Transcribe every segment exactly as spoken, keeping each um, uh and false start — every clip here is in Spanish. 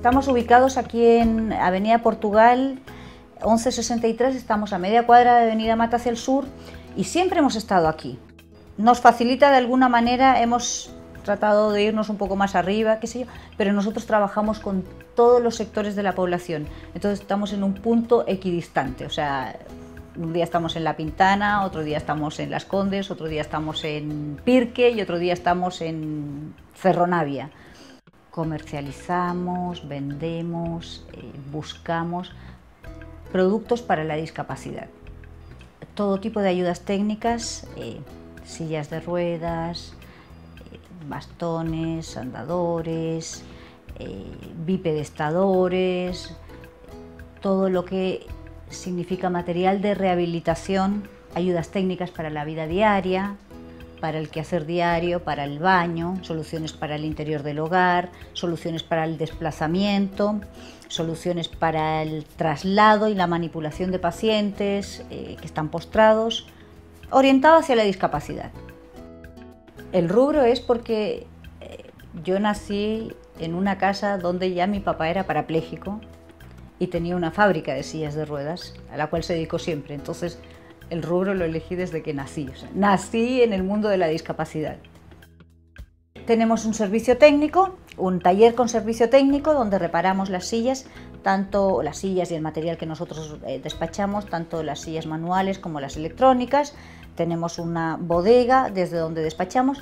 Estamos ubicados aquí en Avenida Portugal, once sesenta y tres, estamos a media cuadra de Avenida Mata hacia el sur y siempre hemos estado aquí. Nos facilita de alguna manera, hemos tratado de irnos un poco más arriba, qué sé yo, pero nosotros trabajamos con todos los sectores de la población, entonces estamos en un punto equidistante, o sea, un día estamos en La Pintana, otro día estamos en Las Condes, otro día estamos en Pirque y otro día estamos en Ferronavia. Comercializamos, vendemos, eh, buscamos productos para la discapacidad. Todo tipo de ayudas técnicas, eh, sillas de ruedas, eh, bastones, andadores, eh, bipedestadores, todo lo que significa material de rehabilitación, ayudas técnicas para la vida diaria, para el quehacer diario, para el baño, soluciones para el interior del hogar, soluciones para el desplazamiento, soluciones para el traslado y la manipulación de pacientes eh, que están postrados, orientado hacia la discapacidad. El rubro es porque eh, yo nací en una casa donde ya mi papá era parapléjico y tenía una fábrica de sillas de ruedas a la cual se dedicó siempre, entonces el rubro lo elegí desde que nací, o sea, nací en el mundo de la discapacidad. Tenemos un servicio técnico, un taller con servicio técnico donde reparamos las sillas, tanto las sillas y el material que nosotros eh, despachamos, tanto las sillas manuales como las electrónicas. Tenemos una bodega desde donde despachamos.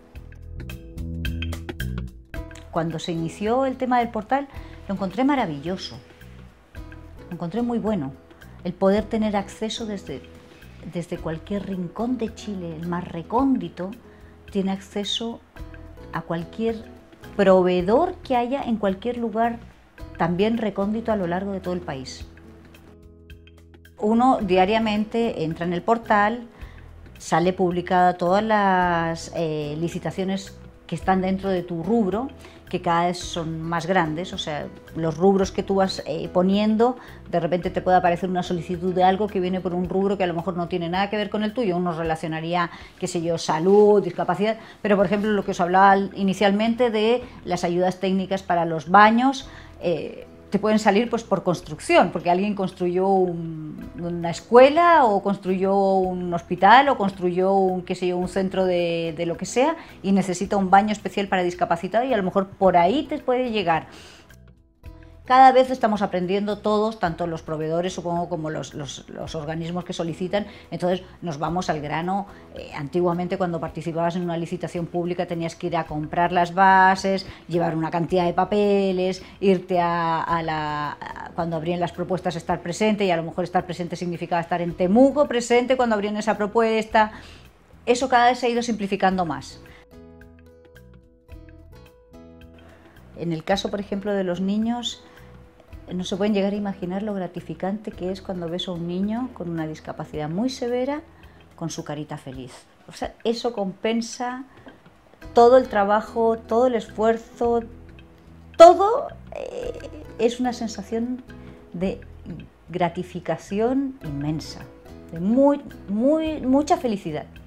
Cuando se inició el tema del portal lo encontré maravilloso, lo encontré muy bueno, el poder tener acceso desde desde cualquier rincón de Chile, el más recóndito, tiene acceso a cualquier proveedor que haya en cualquier lugar, también recóndito a lo largo de todo el país. Uno diariamente entra en el portal, sale publicada todas las eh, licitaciones que están dentro de tu rubro, que cada vez son más grandes, o sea, los rubros que tú vas eh, poniendo, de repente te puede aparecer una solicitud de algo que viene por un rubro que a lo mejor no tiene nada que ver con el tuyo, uno relacionaría, qué sé yo, salud, discapacidad, pero por ejemplo lo que os hablaba inicialmente de las ayudas técnicas para los baños, eh, te pueden salir pues por construcción, porque alguien construyó un, una escuela o construyó un hospital o construyó un, qué sé yo, un centro de, de lo que sea y necesita un baño especial para discapacitados y a lo mejor por ahí te puede llegar. Cada vez estamos aprendiendo todos, tanto los proveedores, supongo, como los, los, los organismos que solicitan, entonces nos vamos al grano. Eh, antiguamente, cuando participabas en una licitación pública, tenías que ir a comprar las bases, llevar una cantidad de papeles, irte a, a la... A, cuando abrían las propuestas, estar presente, y a lo mejor estar presente significaba estar en Temuco presente cuando abrían esa propuesta. Eso cada vez se ha ido simplificando más. En el caso, por ejemplo, de los niños, no se pueden llegar a imaginar lo gratificante que es cuando ves a un niño con una discapacidad muy severa con su carita feliz. O sea, eso compensa todo el trabajo, todo el esfuerzo, todo eh, es una sensación de gratificación inmensa, de muy, muy, mucha felicidad.